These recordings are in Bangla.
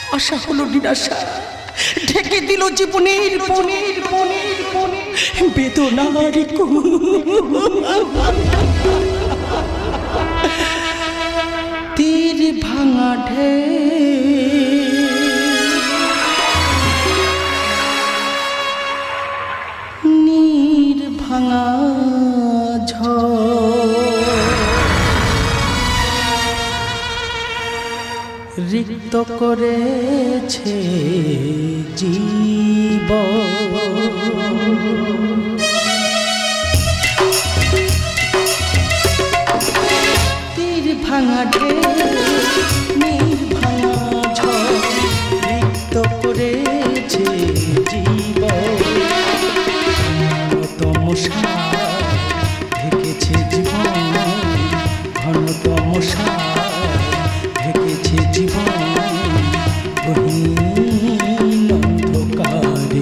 আশা হলো নিরাশা, ঢেকে দিল জীবনের পনের পনের বেদনার তীর ভাঙা নীর ভাঙা রিক্ত করেছে জীবন। তীর ভাঙা নীর ভাঙা ঝড় রিক্ত করেছে জীবন। তমসা ঢেকেছে জীবন, ঘন তমসা ঢেকেছে জীবন গহীন অন্ধকারে।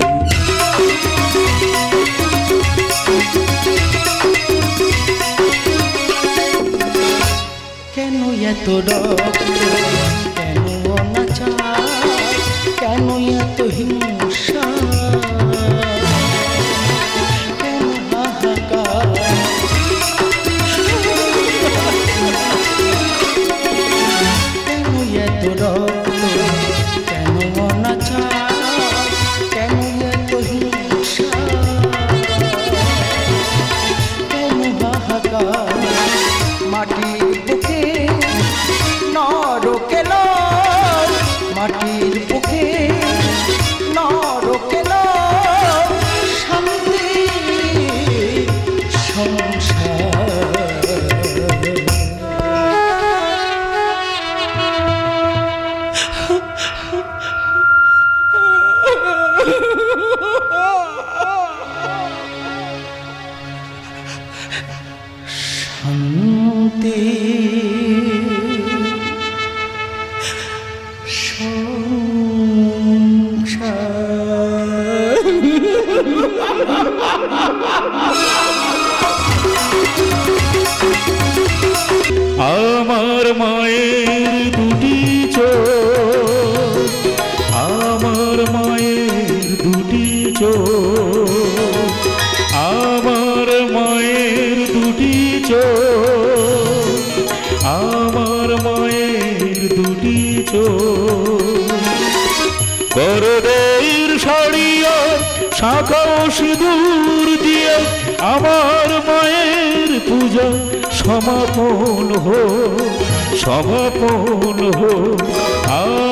কেন এত রক্ত, কেন অনাচার, কেন এত হিংসা, কেন হাহাকার, কেন এত রক্ত, কেন অনাচার, কেন এত হিংসা, কেন হাহাকার। মাটির বুকে নরকেল, মাটির বুকে নরকেল শান্তি সংসার। শান্তি সংসার। আমার মায়ের দুটি চোখ, আমার মায়ের দুটি চোখ, আমার মায়ের দুটি চোখ, আমার মায়ের দুটি চোখ। করদের শাড়িয়া শাখা সিঁদুর দিয়ে আমার মায়ের পূজা সমাপন হো, সমাপন হো।